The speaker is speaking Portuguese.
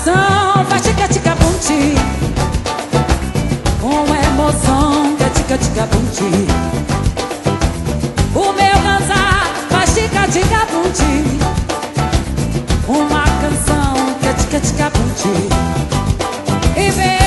coração faz tica-tica-bum-ti, com emoção que é tica-tica-bum-ti. O meu cantar faz tica-tica-bum-ti, uma canção que é tica-tica-bum-ti. E vem